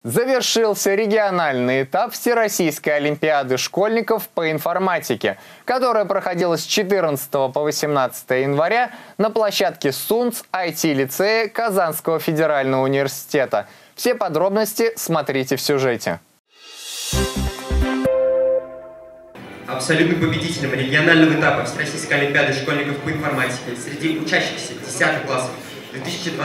Завершился региональный этап Всероссийской олимпиады школьников по информатике, которая проходила с 14 по 18 января на площадке СУНЦ IT-лицея Казанского федерального университета. Все подробности смотрите в сюжете. Абсолютным победителем регионального этапа Всероссийской олимпиады школьников по информатике среди учащихся 10 классов в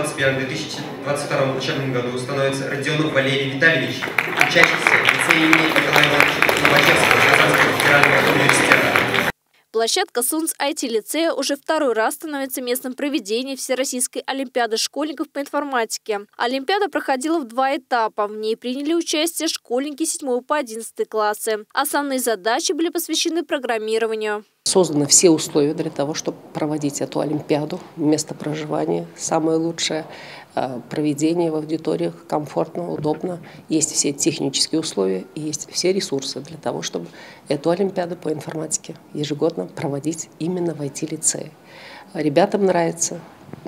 2021-2022 учебном году становится Родионов Валерий Витальевич, учащийся лицея имени Николая Ивановича Лобачевского Казанского федерального университета. Площадка СУНЦ IT-лицея уже второй раз становится местом проведения Всероссийской олимпиады школьников по информатике. Олимпиада проходила в два этапа. В ней приняли участие школьники 7 по 11 классы. Основные задачи были посвящены программированию. Созданы все условия для того, чтобы проводить эту олимпиаду. Место проживания самое лучшее, проведение в аудиториях комфортно, удобно. Есть все технические условия и есть все ресурсы для того, чтобы эту олимпиаду по информатике ежегодно проводить именно в IT-лицее. Ребятам нравится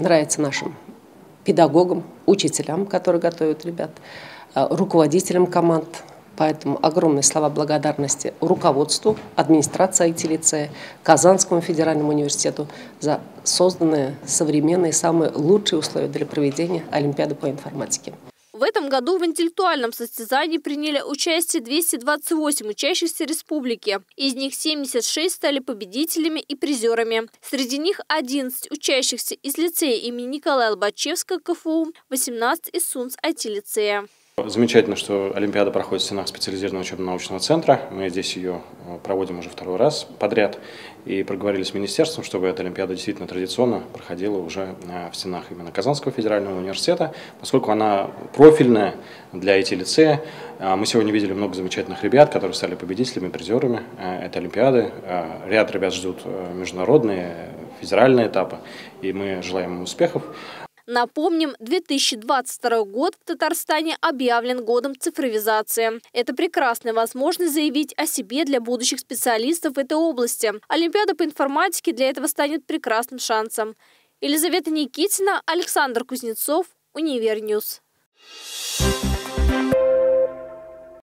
нашим педагогам, учителям, которые готовят ребят, руководителям команд. Поэтому огромные слова благодарности руководству, администрации IT-лицея, Казанскому федеральному университету за созданные современные, самые лучшие условия для проведения Олимпиады по информатике. В этом году в интеллектуальном состязании приняли участие 228 учащихся республики. Из них 76 стали победителями и призерами. Среди них 11 учащихся из лицея имени Николая Лобачевского КФУ, 18 из СУНЦ IT-лицея. Замечательно, что Олимпиада проходит в стенах специализированного учебно-научного центра. Мы здесь ее проводим уже второй раз подряд. И проговорили с министерством, чтобы эта Олимпиада действительно традиционно проходила уже в стенах именно Казанского федерального университета, поскольку она профильная для IT-лицея. Мы сегодня видели много замечательных ребят, которые стали победителями, призерами этой Олимпиады. Ряд ребят ждут международные, федеральные этапы, и мы желаем им успехов. Напомним, 2022 год в Татарстане объявлен годом цифровизации. Это прекрасная возможность заявить о себе для будущих специалистов в этой области. Олимпиада по информатике для этого станет прекрасным шансом. Елизавета Никитина, Александр Кузнецов, Универньюз.